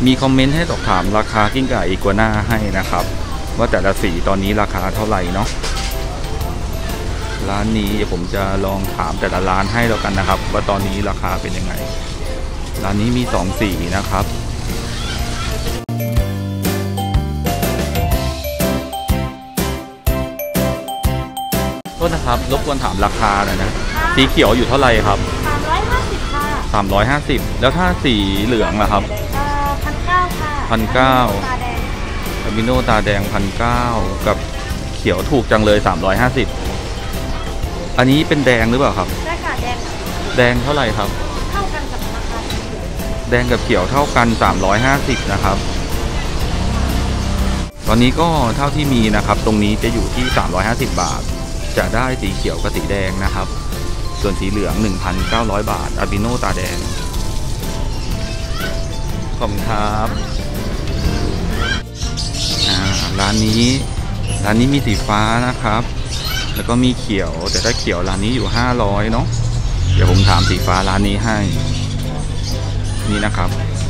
มีคอมเมนต์ให้สอบถามราคากิ้งก่าอีกัวน่าให้นะครับว่าแต่ละสีตอนนี้ราคาเท่าไหร่เนาะร้านนี้เดี๋ยวผมจะลองถามแต่ละร้านให้แล้วกันนะครับว่าตอนนี้ราคาเป็นยังไงร้านนี้มี2สีนะครับโทษนะครับรบกวนถามราคาหน่อยนะสีเขียวอยู่เท่าไหร่ครับ 350ค่ะ 350แล้วถ้าสีเหลืองล่ะครับ 1,900ค่ะ 1,900 ตาแดงอาบิโนตาแดง1,900กับเขียวถูกจังเลย350อันนี้เป็นแดงหรือเปล่าครับได้ค่ะแดงแดงเท่าไหร่ครับเท่ากันกับราคาแดงกับเขียวเท่ากัน350นะครับตอนนี้ก็เท่าที่มีนะครับตรงนี้จะอยู่ที่350บาทจะได้สีเขียวกับสีแดงนะครับส่วนสีเหลือง 1,900 บาทอาบิโนตาแดงขอบคุณครับร้านนี้มีสีฟ้านะครับแล้วก็มีเขียวแต่ถ้าเขียวร้านนี้อยู่500เนาะเดี๋ยวผมถามสีฟ้าร้านนี้ให้นี่นะครับ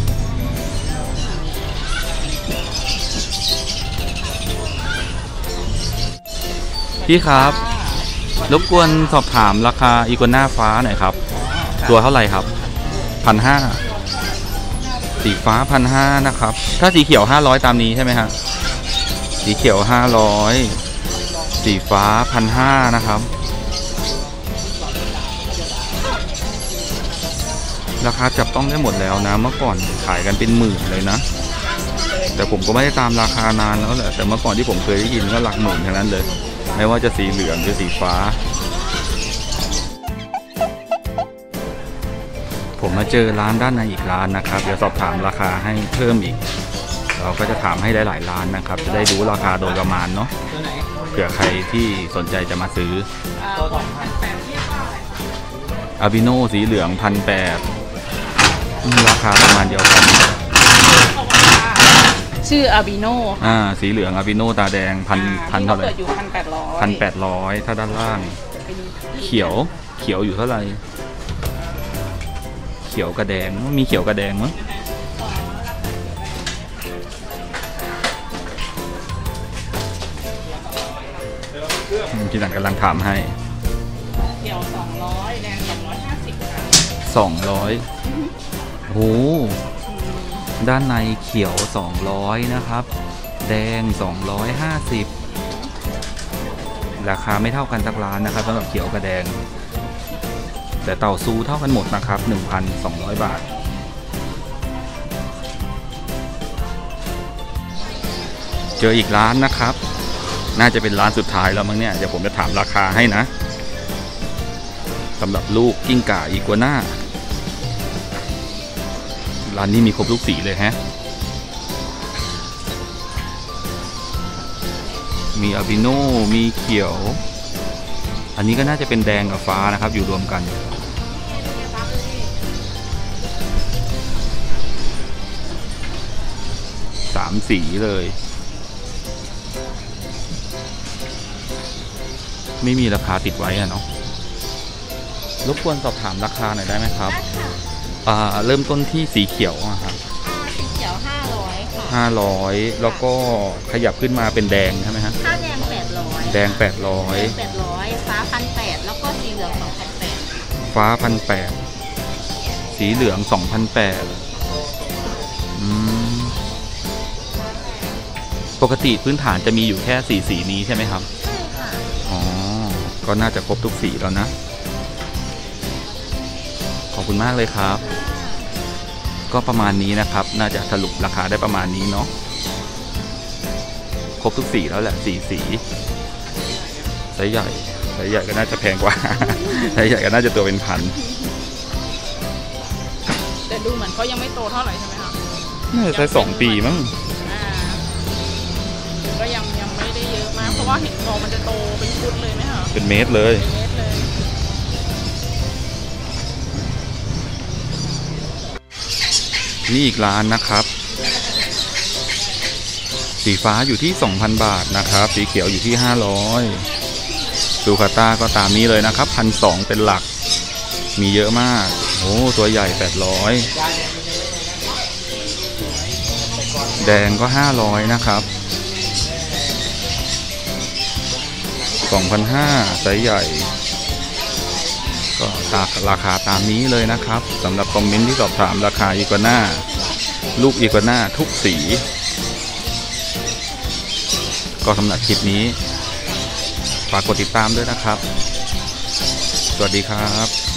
พี่ครับรบกวนสอบถามราคาอีกัวน่าฟ้าหน่อยครับตัวเท่าไหร่ครับ1,500สีฟ้า1,500นะครับถ้าสีเขียว500ตามนี้ใช่ไหมฮะสีเขียว500สีฟ้า1,500นะครับราคาจับต้องได้หมดแล้วนะเมื่อก่อนขายกันเป็นหมื่นเลยนะแต่ผมก็ไม่ได้ตามราคานานแล้วแหละแต่เมื่อก่อนที่ผมเคยได้ยินก็หลักหมื่นทั้งนั้นเลยไม่ว่าจะสีเหลืองหรือสีฟ้าผมมาเจอร้านด้านในอีกร้านนะครับเดี๋ยวสอบถามราคาให้เพิ่มอีกเราก็จะถามให้หลายๆร้านนะครับจะได้รู้ราคาโดยประมาณเนาะเผื่อใครที่สนใจจะมาซื้ออาบิโนสีเหลือง1,800ราคาประมาณเดียวกันชื่ออาบิโนสีเหลืองอาบิโนตาแดงพันเท่าไหร่อยู่ 1,800ถ้าด้านล่างเขียวอยู่เท่าไหร่เขียวกระแดงมีเขียวกระแดงมั้งพี่นันกำลังถามให้เขียว200แดง250 200โอ้ด้านในเขียว200นะครับแดง250ราคาไม่เท่ากันสักร้านนะครับสำหรับเขียวกับแดงแต่เต่าซูเท่ากันหมดนะครับ 1,200 บาทเจออีกร้านนะครับน่าจะเป็นร้านสุดท้ายแล้วมั้งเนี่ยเดี๋ยวผมจะถามราคาให้นะสำหรับลูกกิ้งก่าอีกัวน่าร้านนี้มีครบทุกสีเลยฮะมีอาบิโนมีเขียวอันนี้ก็น่าจะเป็นแดงกับฟ้านะครับอยู่รวมกัน3สีเลยไม่มีราคาติดไว้อะเนาะรบกวนสอบถามราคาหน่อยได้ไหมครับเริ่มต้นที่สีเขียวครับสีเขียว500ค่ะ 500แล้วก็ขยับขึ้นมาเป็นแดงใช่ไหมฮะถ้าแดง800 แดง800 ฟ้า1,800แล้วก็สีเหลือง2,800 ฟ้า1,800สีเหลือง2,800ปกติพื้นฐานจะมีอยู่แค่สีนี้ใช่ไหมครับใช่ค่ะอ๋อก็น่าจะครบทุกสีแล้วนะขอบคุณมากเลยครับก็ประมาณนี้นะครับน่าจะสรุปราคาได้ประมาณนี้เนาะครบทุกสีแล้วแหละสีไซส์ใหญ่ก็น่าจะแพงกว่าไซส์ใหญ่ก็น่าจะตัวเป็นพันแต่ดูเหมือนเขายังไม่โตเท่าไหร่ใช่ไหมคะน่าจะใช้2 ปีมั้งก็ยังไม่ได้เยอะมากเพราะว่าเห็นบอกมันจะโตเป็นฟุตเลยไหมคะเป็นเมตรเลยนี่อีกร้านนะครับสีฟ้าอยู่ที่ 2,000 บาทนะครับสีเขียวอยู่ที่500ซูคาต้าก็ตามนี้เลยนะครับ1,200เป็นหลักมีเยอะมากโอ้ตัวใหญ่800 แดงก็500นะครับ2,500ไซส์ใหญ่ก็ราคาตามนี้เลยนะครับสำหรับคอมเมนต์ที่สอบถามราคาอีกัวน่าลูกอีกัวน่าทุกสีก็สำหรับคลิปนี้ฝากกดติดตามด้วยนะครับสวัสดีครับ